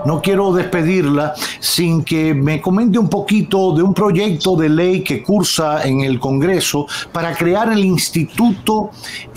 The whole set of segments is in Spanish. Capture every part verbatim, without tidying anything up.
no quiero despedirla sin que me comente un poquito de un proyecto de ley que cursa en el Congreso para crear el Instituto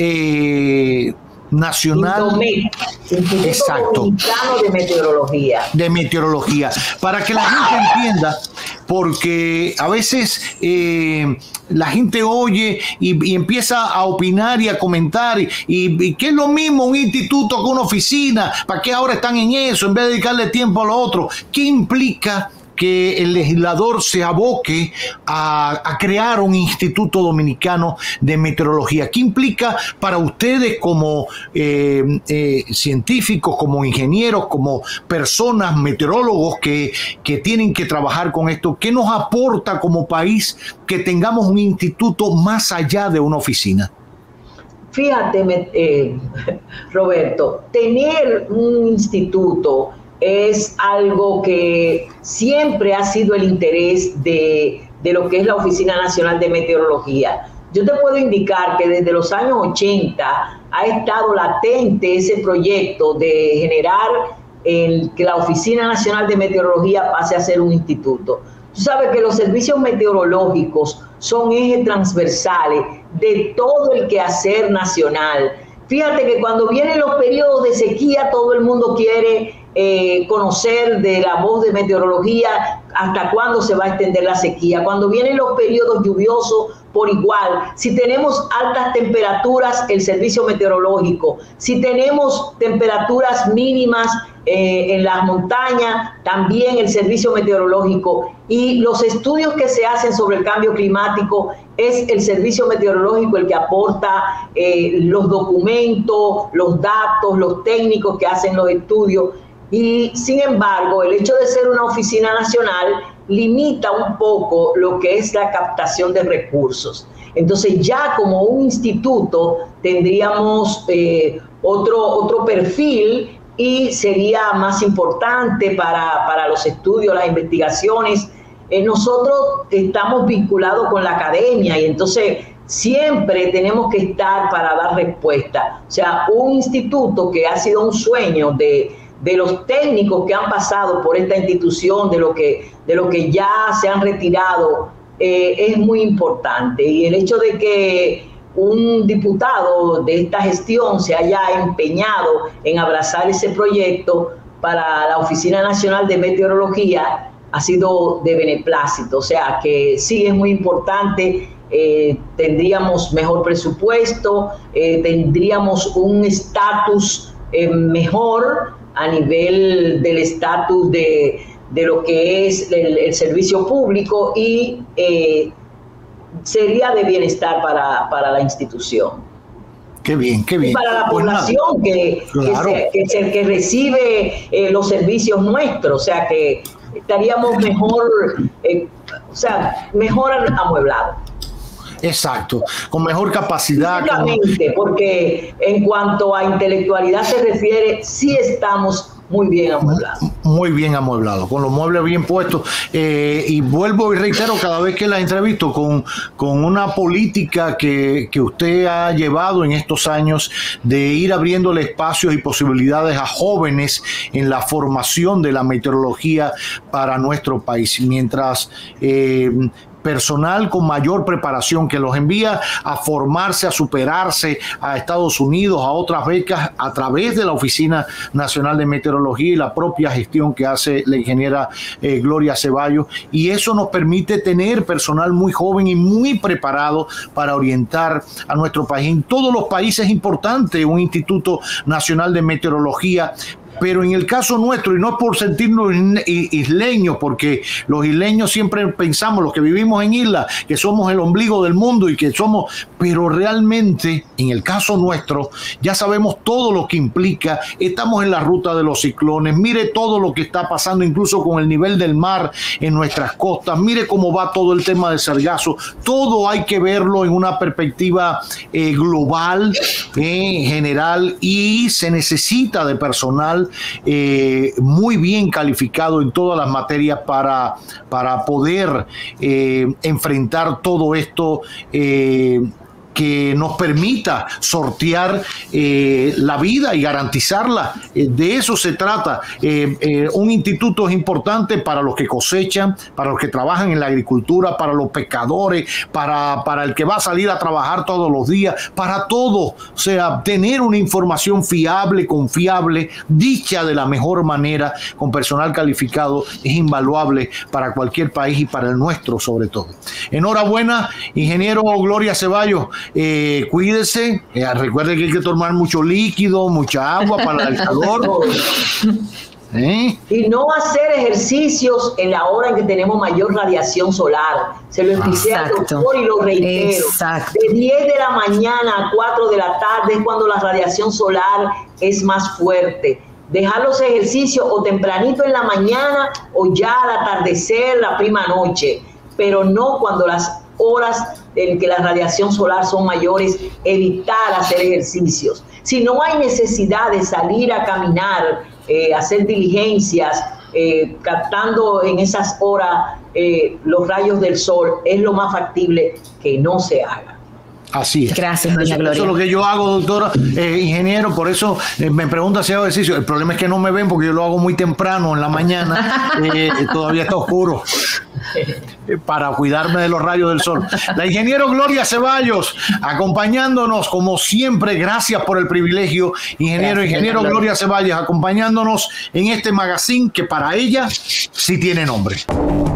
eh, Nacional Indomet, Instituto exacto, Dominicano de Meteorología. De meteorología, para que la gente entienda, porque a veces eh, la gente oye y, y empieza a opinar y a comentar, y, y que es lo mismo un instituto que una oficina, ¿para qué ahora están en eso en vez de dedicarle tiempo a lo otro? ¿Qué implica que el legislador se aboque a, a crear un Instituto Dominicano de Meteorología? ¿Qué implica para ustedes como eh, eh, científicos, como ingenieros, como personas, meteorólogos que, que tienen que trabajar con esto? ¿Qué nos aporta como país que tengamos un instituto más allá de una oficina? Fíjate, eh, Roberto, tener un instituto es algo que siempre ha sido el interés de, de lo que es la Oficina Nacional de Meteorología. Yo te puedo indicar que desde los años ochenta ha estado latente ese proyecto de generar el, que la Oficina Nacional de Meteorología pase a ser un instituto. Tú sabes que los servicios meteorológicos son ejes transversales de todo el quehacer nacional. Fíjate que cuando vienen los periodos de sequía, todo el mundo quiere eh, conocer de la voz de meteorología hasta cuándo se va a extender la sequía. Cuando vienen los periodos lluviosos, por igual. Si tenemos altas temperaturas, el servicio meteorológico. Si tenemos temperaturas mínimas eh, en las montañas, también el servicio meteorológico. Y los estudios que se hacen sobre el cambio climático, es el servicio meteorológico el que aporta eh, los documentos, los datos, los técnicos que hacen los estudios. Y sin embargo, el hecho de ser una oficina nacional limita un poco lo que es la captación de recursos. Entonces ya como un instituto tendríamos eh, otro, otro perfil y sería más importante para, para los estudios, las investigaciones. Eh, nosotros estamos vinculados con la academia y entonces siempre tenemos que estar para dar respuesta. O sea, un instituto que ha sido un sueño de de los técnicos que han pasado por esta institución, de lo que, de lo que ya se han retirado, eh, es muy importante. Y el hecho de que un diputado de esta gestión se haya empeñado en abrazar ese proyecto para la Oficina Nacional de Meteorología ha sido de beneplácito. O sea que sí es muy importante, eh, tendríamos mejor presupuesto, eh, tendríamos un estatus eh, mejor a nivel del estatus de, de lo que es el, el servicio público y eh, sería de bienestar para, para la institución. Qué bien, qué bien. Y para la pues población nada, que, claro. que, se, que, se, que recibe eh, los servicios nuestros, o sea que estaríamos mejor, eh, o sea, mejor amueblados. Exacto, con mejor capacidad. Físicamente, con... porque en cuanto a intelectualidad se refiere, sí estamos muy bien amueblados. Muy bien amueblados, con los muebles bien puestos. Eh, y vuelvo y reitero cada vez que la entrevisto con, con una política que, que usted ha llevado en estos años de ir abriéndole espacios y posibilidades a jóvenes en la formación de la meteorología para nuestro país. Mientras eh, personal con mayor preparación que los envía a formarse, a superarse a Estados Unidos, a otras becas a través de la Oficina Nacional de Meteorología y la propia gestión que hace la ingeniera eh, Gloria Ceballos, y eso nos permite tener personal muy joven y muy preparado para orientar a nuestro país. En todos los países es importante un Instituto Nacional de Meteorología, pero en el caso nuestro, y no es por sentirnos isleños, porque los isleños siempre pensamos, los que vivimos en islas, que somos el ombligo del mundo y que somos, pero realmente en el caso nuestro ya sabemos todo lo que implica. Estamos en la ruta de los ciclones, mire todo lo que está pasando incluso con el nivel del mar en nuestras costas, mire cómo va todo el tema del sargazo. Todo hay que verlo en una perspectiva eh, global, eh, general, y se necesita de personal Eh, muy bien calificado en todas las materias para, para poder eh, enfrentar todo esto eh, que nos permita sortear eh, la vida y garantizarla. Eh, de eso se trata. Eh, eh, un instituto es importante para los que cosechan, para los que trabajan en la agricultura, para los pescadores, para, para el que va a salir a trabajar todos los días, para todo. O sea, tener una información fiable, confiable, dicha de la mejor manera, con personal calificado, es invaluable para cualquier país y para el nuestro sobre todo. Enhorabuena, ingeniero Gloria Ceballos. Eh, cuídese, eh, recuerde que hay que tomar mucho líquido, mucha agua para el calor. ¿Eh? Y no hacer ejercicios en la hora en que tenemos mayor radiación solar. Se lo expliqué al doctor y lo reitero. Exacto. De diez de la mañana a cuatro de la tarde es cuando la radiación solar es más fuerte. Dejar los ejercicios o tempranito en la mañana o ya al atardecer, la prima noche, pero no cuando las horas en que la radiación solar son mayores, evitar hacer ejercicios. Si no hay necesidad de salir a caminar, eh, hacer diligencias, eh, captando en esas horas eh, los rayos del sol, es lo más factible que no se haga. Así es. Gracias, doña Gloria. Eso es lo que yo hago, doctora, eh, ingeniero, por eso eh, me pregunta si hago ejercicio. El problema es que no me ven porque yo lo hago muy temprano en la mañana, eh, todavía está oscuro, eh, para cuidarme de los rayos del sol. La ingeniero Gloria Ceballos, acompañándonos como siempre, gracias por el privilegio, ingeniero, gracias, ingeniero Gloria Ceballos, acompañándonos en este magazine que para ella sí tiene nombre.